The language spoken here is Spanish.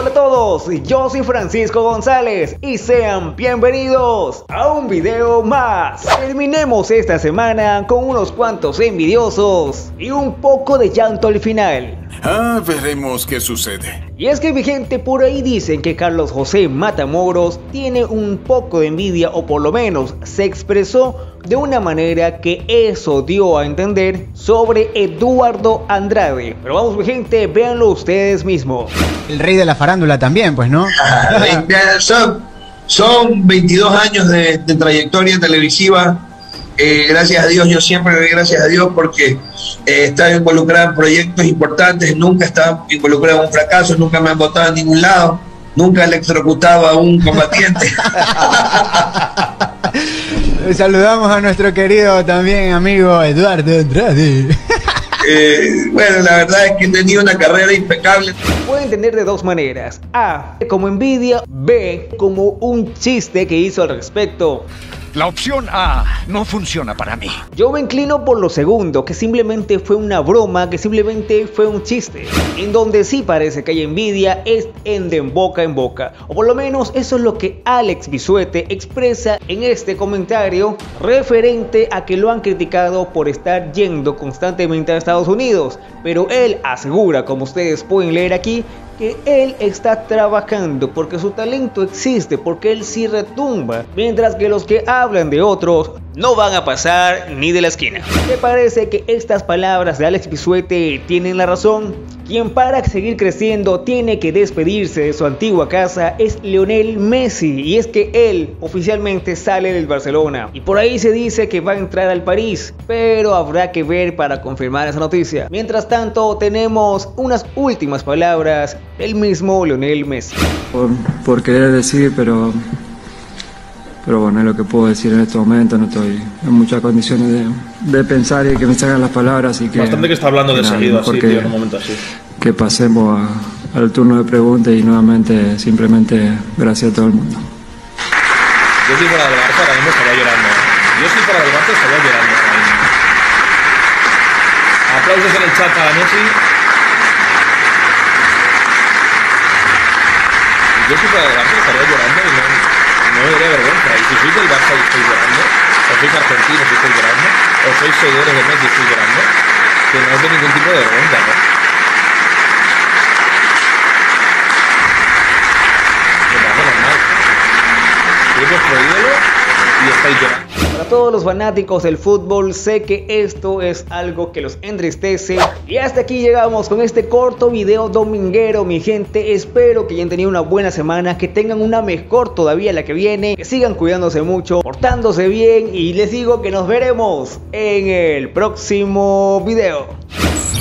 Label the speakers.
Speaker 1: Hola a todos, yo soy Francisco González y sean bienvenidos a un video más. Terminemos esta semana con unos cuantos envidiosos y un poco de llanto al final.
Speaker 2: Veremos qué sucede.
Speaker 1: Y es que mi gente, por ahí dicen que Carlos José Matamoros tiene un poco de envidia, o por lo menos se expresó de una manera que eso dio a entender sobre Eduardo Andrade. Pero vamos mi gente, véanlo ustedes mismos.
Speaker 3: El rey de la farándula también, pues, ¿no?
Speaker 4: Son 22 años de trayectoria televisiva. Gracias a Dios, yo siempre le doy gracias a Dios porque he estado involucrado en proyectos importantes, nunca he estado involucrado en un fracaso, nunca me han votado en ningún lado, nunca he electrocutado a un combatiente.
Speaker 3: Saludamos a nuestro querido también amigo Eduardo Andrade.
Speaker 4: Bueno, la verdad es que he tenido una carrera impecable.
Speaker 1: Puede entender de dos maneras: A, como envidia; B, como un chiste que hizo al respecto.
Speaker 5: La opción A no funciona para mí.
Speaker 1: Yo me inclino por lo segundo, que simplemente fue una broma, que simplemente fue un chiste. En donde sí parece que hay envidia es en de boca en boca. O por lo menos eso es lo que Alex Bisuete expresa en este comentario referente a que lo han criticado por estar yendo constantemente a Estados Unidos. Pero él asegura, como ustedes pueden leer aquí, que él está trabajando porque su talento existe, porque él sí retumba, mientras que los que hablan de otros no van a pasar ni de la esquina. ¿Te parece que estas palabras de Alex Bisuete tienen la razón? Quien para seguir creciendo tiene que despedirse de su antigua casa es Lionel Messi, y es que él oficialmente sale del Barcelona y por ahí se dice que va a entrar al París, pero habrá que ver para confirmar esa noticia. Mientras tanto tenemos unas últimas palabras del mismo Lionel Messi.
Speaker 6: Por querer decir, pero bueno, es lo que puedo decir en este momento. No estoy en muchas condiciones de pensar y que me salgan las palabras. Y que,
Speaker 7: bastante que está hablando de seguido así, tío, en un momento así.
Speaker 6: Que pasemos al turno de preguntas y nuevamente, simplemente, gracias a todo el mundo.
Speaker 7: Yo si fuera del Barça ahora mismo estaría llorando. Yo si fuera del Barça estaría llorando ahora mismo. Aplausos en el chat para Messi. Yo si fuera del Barça estaría llorando y no me daría vergüenza. Y si sois del Barça y estoy llorando, o sois argentinos y estoy llorando, o sois seguidores de Messi y estoy llorando, que no os dé ningún tipo de vergüenza, ¿no? Me parece normal. Soy vuestro ídolo y estáis llorando.
Speaker 1: Para todos los fanáticos del fútbol, sé que esto es algo que los entristece. Y hasta aquí llegamos con este corto video dominguero, mi gente. Espero que hayan tenido una buena semana, que tengan una mejor todavía la que viene, que sigan cuidándose mucho, portándose bien, y les digo que nos veremos en el próximo video.